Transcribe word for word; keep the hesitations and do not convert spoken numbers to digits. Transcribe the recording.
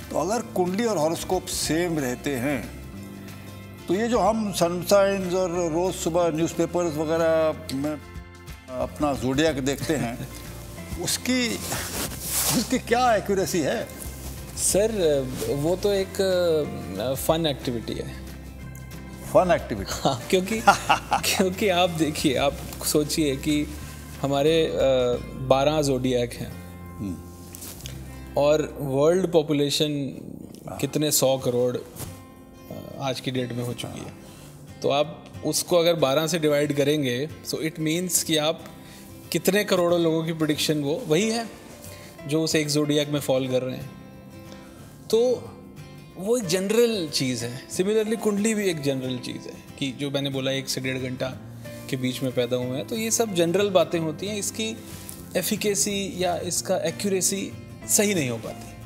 तो अगर कुंडली और हॉरोस्कोप सेम रहते हैं तो ये जो हम सनसाइंस और रोज़ सुबह न्यूज़पेपर्स वगैरह में अपना ज़ोडिएक देखते हैं उसकी उसकी क्या एक्यूरेसी है? सर वो तो एक फन एक्टिविटी है। Fun activity? हाँ, क्योंकि क्योंकि आप देखिए, आप सोचिए कि हमारे बारह ज़ोडिएक हैं और वर्ल्ड पॉपुलेशन कितने सौ करोड़ आज की डेट में हो चुकी है। तो आप उसको अगर बारह से डिवाइड करेंगे सो इट मीन्स कि आप कितने करोड़ों लोगों की प्रेडिक्शन वो वही है जो उस एक ज़ोडिएक में फॉल कर रहे हैं। तो वो एक जनरल चीज़ है। सिमिलरली कुंडली भी एक जनरल चीज़ है कि जो मैंने बोला एक से डेढ़ घंटा के बीच में पैदा हुए हैं। तो ये सब जनरल बातें होती हैं, इसकी एफिकेसी या इसका एक्यूरेसी सही नहीं हो पाती।